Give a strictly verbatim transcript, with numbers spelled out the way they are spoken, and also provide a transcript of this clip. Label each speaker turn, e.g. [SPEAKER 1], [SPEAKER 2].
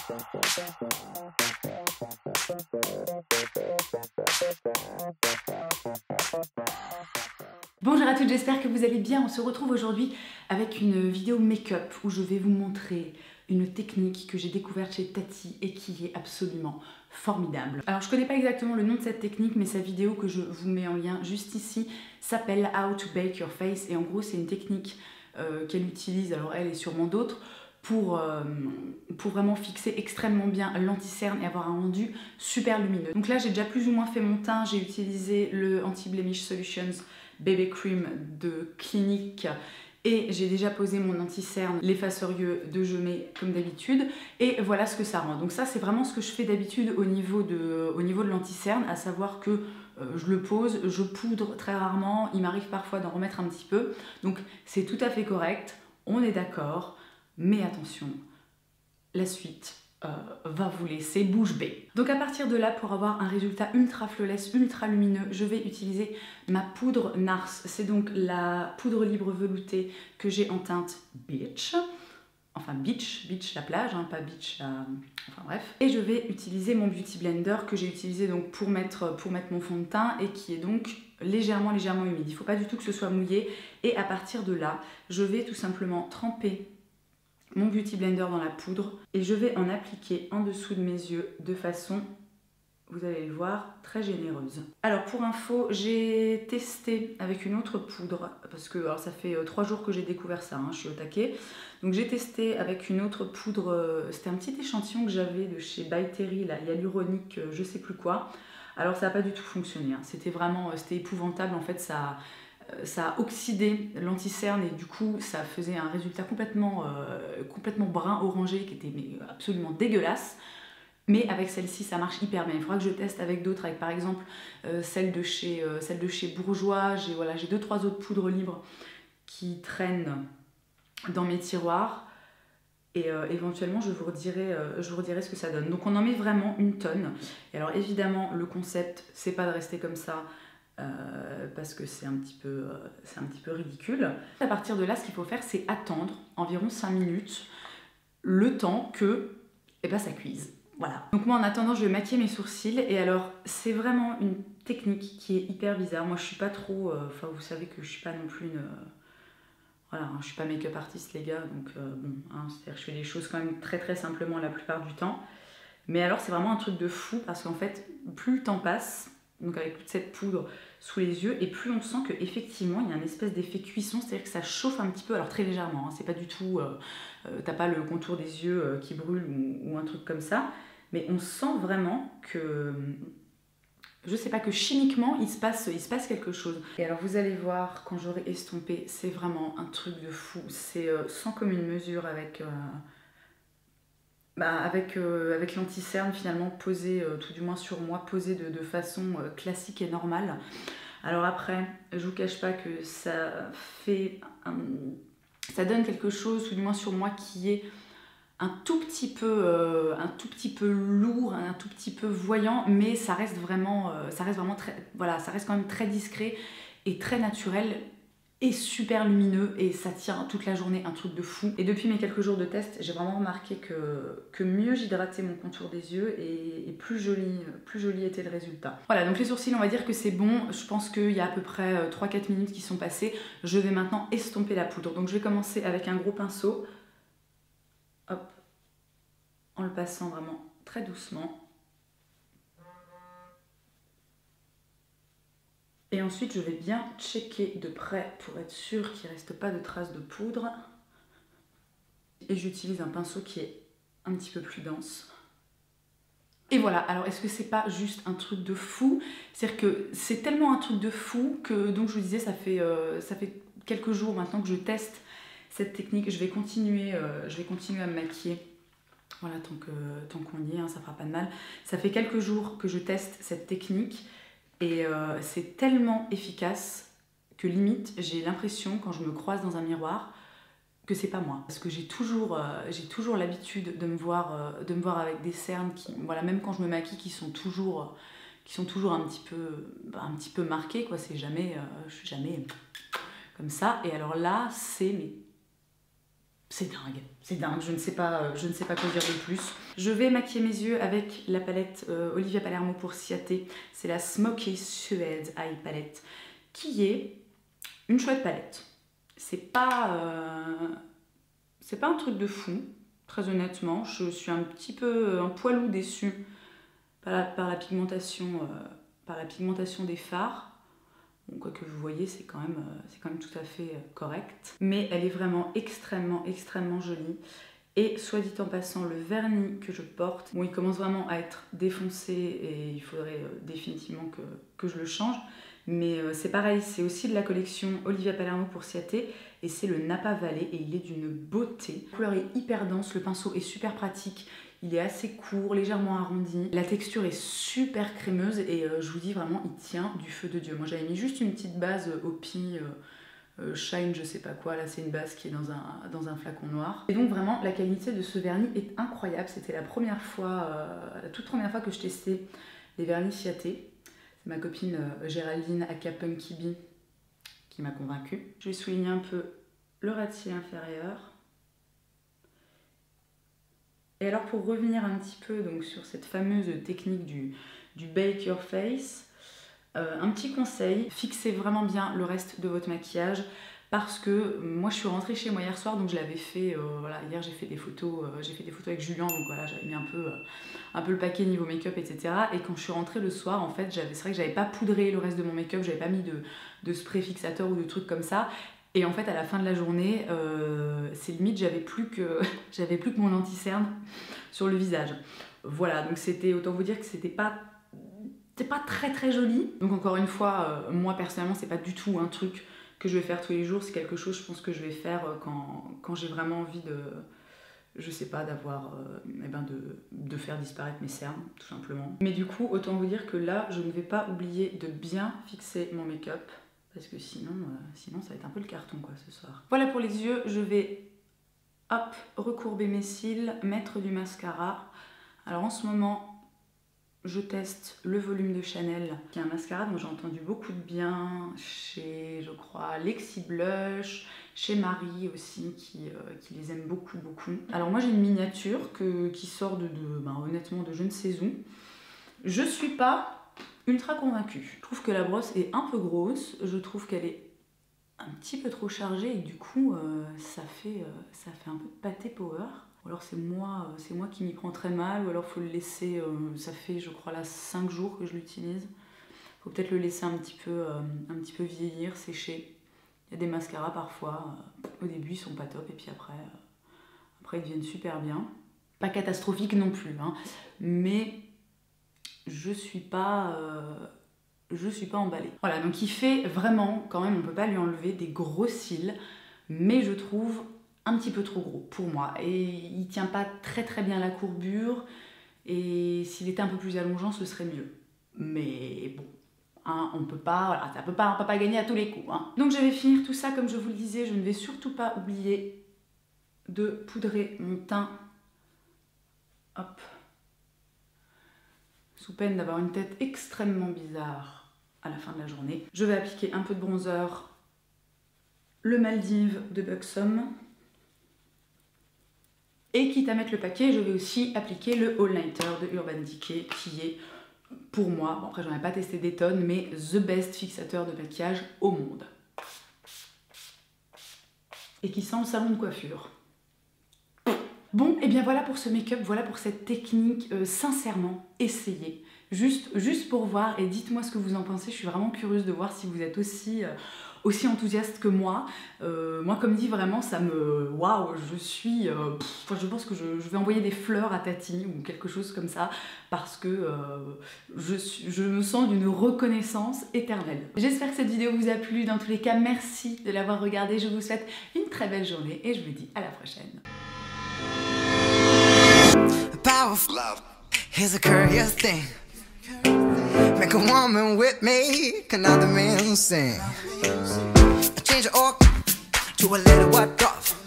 [SPEAKER 1] Bonjour à toutes, j'espère que vous allez bien. On se retrouve aujourd'hui avec une vidéo make-up où je vais vous montrer une technique que j'ai découverte chez Tati et qui est absolument formidable. Alors je connais pas exactement le nom de cette technique, mais sa vidéo que je vous mets en lien juste ici s'appelle How to Bake Your Face, et en gros c'est une technique euh, qu'elle utilise, alors elle et sûrement d'autres, pour, euh, pour vraiment fixer extrêmement bien l'anti-cerne et avoir un rendu super lumineux. Donc là j'ai déjà plus ou moins fait mon teint, j'ai utilisé le Anti-Blemish Solutions Baby Cream de Clinique et j'ai déjà posé mon anti-cerne, l'effacerieux de Jemay comme d'habitude, et voilà ce que ça rend. Donc ça c'est vraiment ce que je fais d'habitude au niveau de, au niveau de l'anti-cerne, à savoir que euh, je le pose, je poudre très rarement, il m'arrive parfois d'en remettre un petit peu, donc c'est tout à fait correct, on est d'accord, mais attention, la suite Euh, va vous laisser bouche bée. Donc à partir de là, pour avoir un résultat ultra flawless, ultra lumineux, je vais utiliser ma poudre Nars. C'est donc la poudre libre veloutée que j'ai en teinte Beach. Enfin Beach, Beach la plage, hein, pas Beach la... Enfin bref. Et je vais utiliser mon Beauty Blender que j'ai utilisé donc pour mettre, pour mettre mon fond de teint et qui est donc légèrement, légèrement humide. Il ne faut pas du tout que ce soit mouillé. Et à partir de là, je vais tout simplement tremper mon Beauty Blender dans la poudre et je vais en appliquer en dessous de mes yeux de façon, vous allez le voir, très généreuse. Alors pour info, j'ai testé avec une autre poudre, parce que alors, ça fait euh, trois jours que j'ai découvert ça, hein, je suis au taquet. Donc j'ai testé avec une autre poudre, euh, c'était un petit échantillon que j'avais de chez By Terry, la hyaluronique, euh, je sais plus quoi. Alors ça n'a pas du tout fonctionné, hein. C'était vraiment, euh, c'était épouvantable, en fait ça... ça a oxydé l'anti-cerne et du coup ça faisait un résultat complètement, euh, complètement brun orangé qui était mais, absolument dégueulasse. Mais avec celle-ci ça marche hyper bien. Il faudra que je teste avec d'autres, avec par exemple euh, celle, de chez, euh, celle de chez Bourjois. J'ai voilà, j'ai deux trois autres poudres libres qui traînent dans mes tiroirs. Et euh, éventuellement je vous, redirai, euh, je vous redirai ce que ça donne. Donc on en met vraiment une tonne. Et alors évidemment le concept c'est pas de rester comme ça. Euh, parce que c'est un petit peu, euh, c'est un petit peu ridicule. À partir de là, ce qu'il faut faire, c'est attendre environ cinq minutes, le temps que eh ben, ça cuise. Voilà. Donc moi, en attendant, je vais maquiller mes sourcils. Et alors, c'est vraiment une technique qui est hyper bizarre. Moi, je suis pas trop... Enfin, euh, vous savez que je suis pas non plus une... Euh, voilà, hein, je suis pas make-up artiste, les gars. Donc, euh, bon, hein, c'est-à-dire que je fais les choses quand même très très simplement la plupart du temps. Mais alors, c'est vraiment un truc de fou parce qu'en fait, plus le temps passe... donc avec toute cette poudre sous les yeux, et plus on sent qu'effectivement il y a une espèce d'effet cuisson, c'est-à-dire que ça chauffe un petit peu, alors très légèrement, hein, c'est pas du tout, euh, euh, t'as pas le contour des yeux euh, qui brûle ou, ou un truc comme ça, mais on sent vraiment que, je sais pas, que chimiquement il se passe, il se passe quelque chose. Et alors vous allez voir, quand j'aurai estompé, c'est vraiment un truc de fou, c'est euh, sans commune mesure avec... Euh, Bah avec, euh, avec l'anti-cerne finalement posé, euh, tout du moins sur moi, posé de, de façon euh, classique et normale. Alors après, je vous cache pas que ça fait, un, ça donne quelque chose, tout du moins sur moi, qui est un tout petit peu, euh, un tout petit peu lourd, un tout petit peu voyant, mais ça reste vraiment, euh, ça reste vraiment très, voilà, ça reste quand même très discret et très naturel. Et super lumineux, et ça tient toute la journée, un truc de fou. Et depuis mes quelques jours de test, j'ai vraiment remarqué que, que mieux j'hydratais mon contour des yeux et, et plus, joli, plus joli était le résultat. Voilà, donc les sourcils, on va dire que c'est bon. Je pense qu'il y a à peu près trois quatre minutes qui sont passées. Je vais maintenant estomper la poudre. Donc je vais commencer avec un gros pinceau. Hop, en le passant vraiment très doucement. Et ensuite, je vais bien checker de près pour être sûr qu'il ne reste pas de traces de poudre. Et j'utilise un pinceau qui est un petit peu plus dense. Et voilà, alors est-ce que c'est pas juste un truc de fou? C'est-à-dire que c'est tellement un truc de fou que, donc je vous disais, ça fait, euh, ça fait quelques jours maintenant que je teste cette technique. Je vais continuer, euh, je vais continuer à me maquiller. Voilà, tant que, tant qu'on y est, hein, ça fera pas de mal. Ça fait quelques jours que je teste cette technique. Et euh, c'est tellement efficace que limite j'ai l'impression quand je me croise dans un miroir que c'est pas moi. Parce que j'ai toujours, euh, j'ai toujours l'habitude de me voir, euh, de me voir avec des cernes qui, voilà, même quand je me maquille, qui sont toujours, qui sont toujours un petit peu, un petit peu marquées, quoi. C'est jamais, euh, je suis jamais comme ça. Et alors là, c'est mais c'est dingue, c'est dingue, je ne sais pas, je ne sais pas quoi dire de plus. Je vais maquiller mes yeux avec la palette euh, Olivia Palermo pour Ciaté. C'est la Smoky Suede Eye Palette, qui est une chouette palette. C'est pas, euh, c'est pas un truc de fou, très honnêtement. Je suis un petit peu, un poilou déçue par la, par la pigmentation, euh, par la pigmentation des fards. Bon, quoi que vous voyez, c'est quand même, euh, c'est quand même tout à fait euh, correct. Mais elle est vraiment extrêmement, extrêmement jolie. Et soit dit en passant, le vernis que je porte, bon, il commence vraiment à être défoncé et il faudrait euh, définitivement que, que je le change. Mais euh, c'est pareil, c'est aussi de la collection Olivia Palermo pour Ciaté et c'est le Napa Valley et il est d'une beauté. La couleur est hyper dense, le pinceau est super pratique. Il est assez court, légèrement arrondi. La texture est super crémeuse et euh, je vous dis vraiment, il tient du feu de Dieu. Moi j'avais mis juste une petite base euh, Opi euh, euh, Shine, je sais pas quoi. Là c'est une base qui est dans un, dans un flacon noir. Et donc vraiment, la qualité de ce vernis est incroyable. C'était la première fois, euh, la toute première fois que je testais les vernis Ciaté. C'est ma copine euh, Géraldine aka Punky Bee qui m'a convaincue. Je vais souligner un peu le ras de cils inférieur. Et alors pour revenir un petit peu donc, sur cette fameuse technique du, du Bake Your Face, euh, un petit conseil, fixez vraiment bien le reste de votre maquillage parce que moi je suis rentrée chez moi hier soir, donc je l'avais fait, euh, voilà, hier j'ai fait des photos, euh, j'ai fait des photos avec Julien, donc voilà, j'avais mis un peu, euh, un peu le paquet niveau make-up, et cetera. Et quand je suis rentrée le soir, en fait, c'est vrai que j'avais pas poudré le reste de mon make-up, j'avais pas mis de, de spray fixateur ou de trucs comme ça. Et en fait, à la fin de la journée, euh, c'est limite, j'avais plus que j'avais plus que mon anti-cerne sur le visage. Voilà, donc c'était, autant vous dire que c'était pas, c'était pas très très joli. Donc encore une fois, euh, moi personnellement, c'est pas du tout un truc que je vais faire tous les jours. C'est quelque chose, je pense, que je vais faire quand, quand j'ai vraiment envie de, je sais pas, d'avoir, euh, eh ben de, de faire disparaître mes cernes, tout simplement. Mais du coup, autant vous dire que là, je ne vais pas oublier de bien fixer mon make-up. Parce que sinon, euh, sinon ça va être un peu le carton quoi ce soir. Voilà pour les yeux, je vais hop, recourber mes cils, mettre du mascara. Alors en ce moment, je teste le Volume de Chanel, qui est un mascara dont j'ai entendu beaucoup de bien chez, je crois, Lexi Blush, chez Marie aussi, qui, euh, qui les aime beaucoup, beaucoup. Alors moi j'ai une miniature que, qui sort de, de ben, honnêtement, de je ne sais où. Je suis pas ultra convaincue. Je trouve que la brosse est un peu grosse, je trouve qu'elle est un petit peu trop chargée et du coup euh, ça, fait, euh, ça fait un peu pâté power. Ou alors c'est moi, euh, c'est moi qui m'y prends très mal, ou alors faut le laisser, euh, ça fait je crois là cinq jours que je l'utilise. Faut peut-être le laisser un petit peu, euh, un petit peu vieillir, sécher. Il y a des mascaras parfois, euh, au début ils sont pas top et puis après, euh, après ils deviennent super bien. Pas catastrophique non plus, hein, mais je suis pas euh, je suis pas emballée. Voilà, donc il fait vraiment, quand même, on peut pas lui enlever des gros cils, mais je trouve un petit peu trop gros pour moi. Et il tient pas très très bien la courbure, et s'il était un peu plus allongeant, ce serait mieux. Mais bon, hein, on peut pas, voilà, ça peut pas, on peut pas gagner à tous les coups. Hein. Donc je vais finir tout ça, comme je vous le disais, je ne vais surtout pas oublier de poudrer mon teint. Hop. Sous peine d'avoir une tête extrêmement bizarre à la fin de la journée. Je vais appliquer un peu de bronzer, le Maldives de Buxom. Et quitte à mettre le paquet, je vais aussi appliquer le All Nighter de Urban Decay, qui est pour moi, bon après j'en ai pas testé des tonnes, mais the best fixateur de maquillage au monde. Et qui sent le salon de coiffure. Bon, et bien voilà pour ce make-up, voilà pour cette technique, euh, sincèrement, essayez. Juste, juste pour voir, et dites-moi ce que vous en pensez, je suis vraiment curieuse de voir si vous êtes aussi, euh, aussi enthousiaste que moi. Euh, moi, comme dit, vraiment, ça me... Waouh, je suis... Euh, pff, je pense que je, je vais envoyer des fleurs à Tati, ou quelque chose comme ça, parce que euh, je, suis, je me sens d'une reconnaissance éternelle. J'espère que cette vidéo vous a plu, dans tous les cas, merci de l'avoir regardée, je vous souhaite une très belle journée, et je vous dis à la prochaine.
[SPEAKER 2] Powerful love. Here's a curious thing. Make a woman with me, another man sing. I change her up to a little white dove.